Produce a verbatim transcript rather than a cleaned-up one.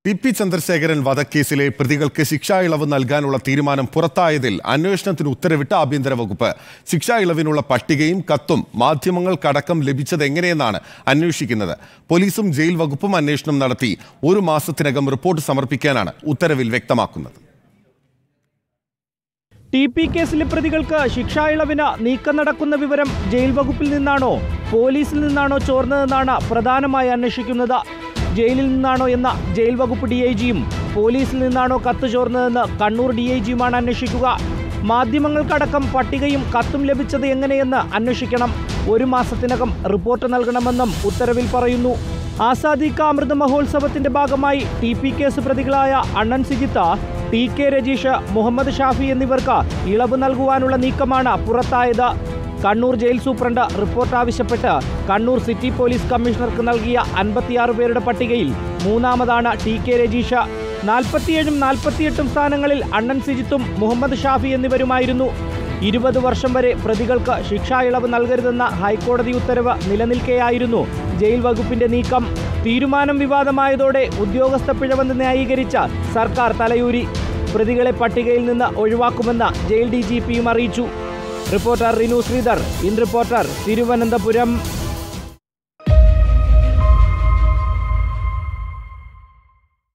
T P Chandrasekharan വധക്കേസിലെ പ്രതികൾക്ക് ശിക്ഷാ ഇളവ് നൽകാനുള്ള തീരുമാനം പുറത്തായതിൽ അന്വേഷണത്തിന് ഉത്തരവിട്ട ആഭ്യന്തര വകുപ്പ്. ശിക്ഷാ ഇളവിനുള്ള പട്ടികയും കത്തും മാധ്യമങ്ങൾക്കടക്കം ലഭിച്ചത് എങ്ങനെയെന്നാണ് അന്വേഷിക്കുന്നത്. പോലീസും ജയിൽ വകുപ്പും അന്വേഷണം നടത്തി ഒരു മാസത്തിനകം റിപ്പോർട്ട് സമർപ്പിക്കാനാണ് ഉത്തരവിൽ വ്യക്തമാക്കുന്നത്. ടി പി കേസിലെ പ്രതികൾക്ക് ശിക്ഷാ ഇളവിന് നീക്കം നടക്കുന്ന വിവരം ജയിൽ വകുപ്പിൽ നിന്നാണോ പോലീസിൽ നിന്നാണോ ചോർന്നതെന്നാണ് പ്രധാനമായി അന്വേഷിക്കുന്നത്. ജയിലിൽ നിന്നാണോ എന്ന ജയിൽ വകുപ്പ് ഡി ഐ ജിയും പോലീസിൽ നിന്നാണോ കത്ത് ചോർന്നതെന്ന് കണ്ണൂർ ഡി ഐ ജിയുമാണ് അന്വേഷിക്കുക. മാധ്യമങ്ങൾക്കടക്കം പട്ടികയും കത്തും ലഭിച്ചത് എങ്ങനെയെന്ന് അന്വേഷിക്കണം. ഒരു മാസത്തിനകം റിപ്പോർട്ട് നൽകണമെന്നും ഉത്തരവിൽ പറയുന്നു. ആസാദി കാ അമൃത് മഹോത്സവത്തിന്റെ ഭാഗമായി ടി പി കേസ് പ്രതികളായ അണ്ണൻ സിജിത്ത്, ടി കെ രജീഷ്, മുഹമ്മദ് ഷാഫി എന്നിവർക്ക് ഇളവ് നൽകുവാനുള്ള നീക്കമാണ് പുറത്തായത്. കണ്ണൂർ ജയിൽ സൂപ്രണ്ട് റിപ്പോർട്ട് ആവശ്യപ്പെട്ട് കണ്ണൂർ സിറ്റി പോലീസ് കമ്മീഷണർക്ക് നൽകിയ അൻപത്തിയാറ് പേരുടെ പട്ടികയിൽ മൂന്നാമതാണ് ടി കെ രജീഷ്. നാൽപ്പത്തിയേഴും നാൽപ്പത്തിയെട്ടും സ്ഥാനങ്ങളിൽ അണ്ണൻ സിജിത്തും മുഹമ്മദ് ഷാഫി എന്നിവരുമായിരുന്നു. ഇരുപത് വർഷം വരെ പ്രതികൾക്ക് ശിക്ഷാ ഇളവ് നൽകരുതെന്ന ഹൈക്കോടതി ഉത്തരവ് നിലനിൽക്കെയായിരുന്നു ജയിൽ വകുപ്പിന്റെ നീക്കം. തീരുമാനം വിവാദമായതോടെ ഉദ്യോഗസ്ഥ പിഴവെന്ന് ന്യായീകരിച്ച സർക്കാർ തലയൂരി. പ്രതികളെ പട്ടികയിൽ നിന്ന് ഒഴിവാക്കുമെന്ന് ജയിൽ ഡി ജി പിയും അറിയിച്ചു. Reporter Rinu Sreedhar, in reporter, Thiruvananthapuram.